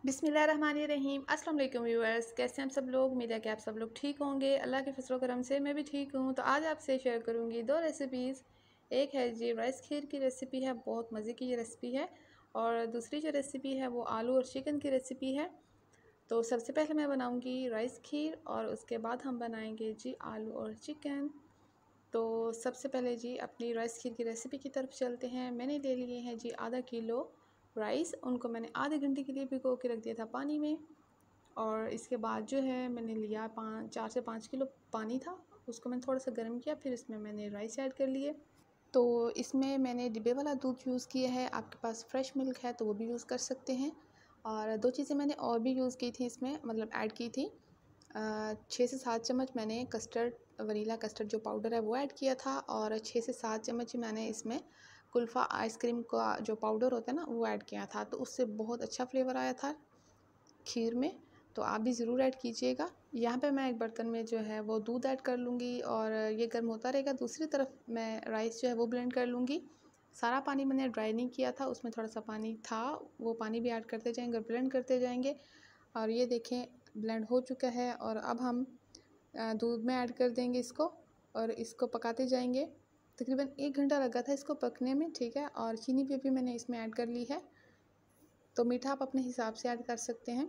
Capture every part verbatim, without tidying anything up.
बिस्मिल्लाहिर्रहमानिर्रहीम। अस्सलाम वालेकुम व्यूअर्स, कैसे हैं आप सब लोग। उम्मीद है कि आप सब लोग ठीक होंगे। अल्लाह के फजल करम से मैं भी ठीक हूँ। तो आज आपसे शेयर करूँगी दो रेसिपीज़। एक है जी राइस खीर की रेसिपी है, बहुत मज़े की ये रेसिपी है। और दूसरी जो रेसिपी है वो आलू और चिकन की रेसिपी है। तो सबसे पहले मैं बनाऊँगी राइस खीर और उसके बाद हम बनाएँगे जी आलू और चिकन। तो सबसे पहले जी अपनी राइस खीर की रेसिपी की तरफ चलते हैं। मैंने ले लिए हैं जी आधा किलो राइस, उनको मैंने आधे घंटे के लिए भिगो के रख दिया था पानी में। और इसके बाद जो है मैंने लिया पाँच चार से पाँच किलो पानी था, उसको मैंने थोड़ा सा गर्म किया, फिर इसमें मैंने राइस ऐड कर लिए। तो इसमें मैंने डिब्बे वाला दूध यूज़ किया है, आपके पास फ्रेश मिल्क है तो वो भी यूज़ कर सकते हैं। और दो चीज़ें मैंने और भी यूज़ की थी इसमें, मतलब ऐड की थी। छः से सात चम्मच मैंने कस्टर्ड वनीला कस्टर्ड जो पाउडर है वो ऐड किया था, और छः से सात चम्मच मैंने इसमें कुल्फ़ा आइसक्रीम का जो पाउडर होता है ना वो ऐड किया था। तो उससे बहुत अच्छा फ्लेवर आया था खीर में, तो आप भी ज़रूर ऐड कीजिएगा। यहाँ पे मैं एक बर्तन में जो है वो दूध ऐड कर लूँगी और ये गर्म होता रहेगा। दूसरी तरफ मैं राइस जो है वो ब्लेंड कर लूँगी। सारा पानी मैंने ड्राई नहीं किया था, उसमें थोड़ा सा पानी था, वो पानी भी ऐड करते जाएंगे और ब्लेंड करते जाएंगे। और ये देखें ब्लेंड हो चुका है, और अब हम दूध में ऐड कर देंगे इसको और इसको पकाते जाएंगे। तकरीबन एक घंटा लगा था इसको पकने में, ठीक है। और चीनी भी भी मैंने इसमें ऐड कर ली है, तो मीठा आप अपने हिसाब से ऐड कर सकते हैं।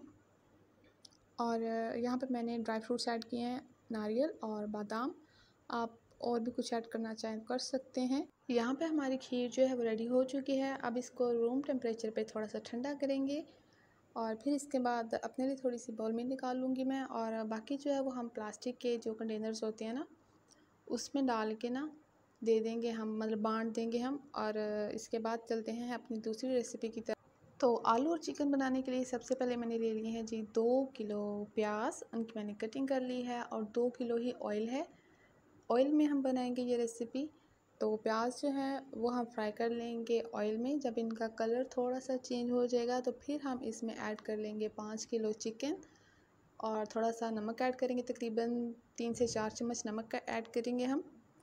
और यहाँ पे मैंने ड्राई फ्रूट्स ऐड किए हैं, नारियल और बादाम। आप और भी कुछ ऐड करना चाहें तो कर सकते हैं। यहाँ पे हमारी खीर जो है वो रेडी हो चुकी है। अब इसको रूम टेम्परेचर पे थोड़ा सा ठंडा करेंगे और फिर इसके बाद अपने लिए थोड़ी सी बाउल में निकाल लूँगी मैं। और बाकी जो है वो हम प्लास्टिक के जो कंटेनर्स होते हैं ना उसमें डाल के ना दे देंगे हम, मतलब बांट देंगे हम। और इसके बाद चलते हैं अपनी दूसरी रेसिपी की तरफ। तो आलू और चिकन बनाने के लिए सबसे पहले मैंने ले लिए हैं जी दो किलो प्याज, उनकी मैंने कटिंग कर ली है, और दो किलो ही ऑयल है। ऑयल में हम बनाएंगे ये रेसिपी। तो प्याज जो है वो हम फ्राई कर लेंगे ऑयल में। जब इनका कलर थोड़ा सा चेंज हो जाएगा तो फिर हम इसमें ऐड कर लेंगे पाँच किलो चिकन, और थोड़ा सा नमक ऐड करेंगे, तकरीबन तीन से चार चम्मच नमक का ऐड करेंगे हम।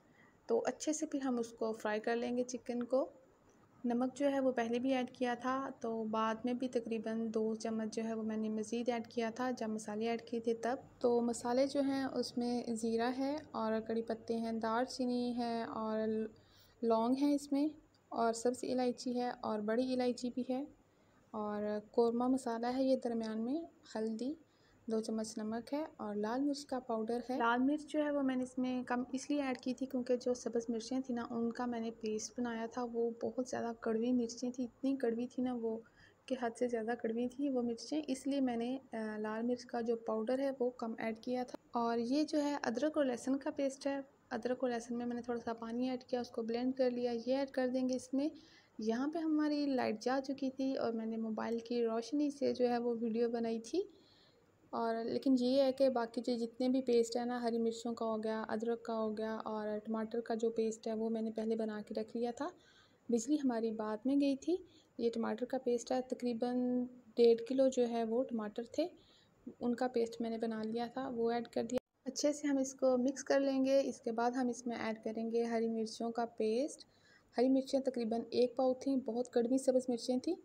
तो अच्छे से फिर हम उसको फ्राई कर लेंगे चिकन को। नमक जो है वो पहले भी ऐड किया था, तो बाद में भी तकरीबन दो चम्मच जो है वो मैंने मज़ीद ऐड किया था जब मसाले ऐड किए थे तब। तो मसाले जो हैं उसमें ज़ीरा है और कड़ी पत्ते हैं, दालचीनी है और लौंग है इसमें, और सब्ज़ इलायची है और बड़ी इलायची भी है, और कोरमा मसाला है ये दरमियान में, हल्दी, दो चम्मच नमक है, और लाल मिर्च का पाउडर है। लाल मिर्च जो है वो मैंने इसमें कम इसलिए ऐड की थी क्योंकि जो सब्ज़ मिर्चें थी ना उनका मैंने पेस्ट बनाया था, वो बहुत ज़्यादा कड़वी मिर्चें थी, इतनी कड़वी थी ना वो कि हद से ज़्यादा कड़वी थी वो मिर्चें, इसलिए मैंने लाल मिर्च का जो पाउडर है वो कम ऐड किया था। और ये जो है अदरक और लहसुन का पेस्ट है, अदरक और लहसुन में मैंने थोड़ा सा पानी ऐड किया, उसको ब्लेंड कर लिया, ये ऐड कर देंगे इसमें। यहाँ पे हमारी लाइट जा चुकी थी और मैंने मोबाइल की रोशनी से जो है वो वीडियो बनाई थी। और लेकिन ये है कि बाकी जो जितने भी पेस्ट है ना, हरी मिर्चों का हो गया, अदरक का हो गया, और टमाटर का जो पेस्ट है वो मैंने पहले बना के रख लिया था। बिजली हमारी बाद में गई थी। ये टमाटर का पेस्ट है, तकरीबन डेढ़ किलो जो है वो टमाटर थे, उनका पेस्ट मैंने बना लिया था, वो ऐड कर दिया। अच्छे से हम इसको मिक्स कर लेंगे। इसके बाद हम इसमें ऐड करेंगे हरी मिर्चों का पेस्ट। हरी मिर्चें तकरीबन एक पाव थी, बहुत कड़वी सब्ज़ मिर्चें थी,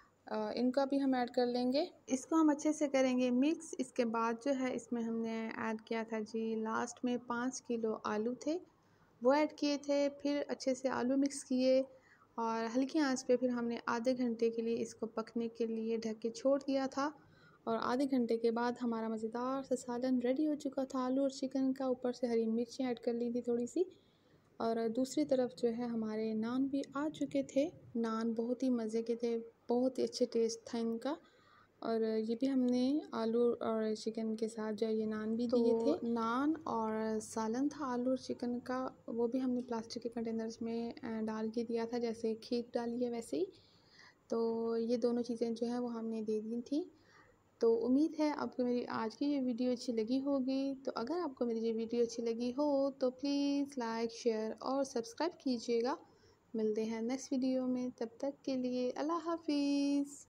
इनका भी हम ऐड कर लेंगे। इसको हम अच्छे से करेंगे मिक्स। इसके बाद जो है इसमें हमने ऐड किया था जी लास्ट में पाँच किलो आलू थे, वो ऐड किए थे। फिर अच्छे से आलू मिक्स किए और हल्की आंच पे फिर हमने आधे घंटे के लिए इसको पकने के लिए ढक के छोड़ दिया था। और आधे घंटे के बाद हमारा मज़ेदार सा सालन रेडी हो चुका था आलू और चिकन का। ऊपर से हरी मिर्ची ऐड कर ली थी थोड़ी सी, और दूसरी तरफ जो है हमारे नान भी आ चुके थे। नान बहुत ही मज़े के थे, बहुत ही अच्छे टेस्ट था इनका। और ये भी हमने आलू और चिकन के साथ जो ये नान भी दिए थे। तो नान और सालन था आलू और चिकन का, वो भी हमने प्लास्टिक के कंटेनर्स में डाल के दिया था, जैसे खीर डाली है वैसे ही। तो ये दोनों चीज़ें जो है वो हमने दे दी थी। तो उम्मीद है आपको मेरी आज की ये वीडियो अच्छी लगी होगी। तो अगर आपको मेरी ये वीडियो अच्छी लगी हो तो प्लीज़ लाइक, शेयर और सब्सक्राइब कीजिएगा। मिलते हैं नेक्स्ट वीडियो में, तब तक के लिए अल्लाह हाफिज़।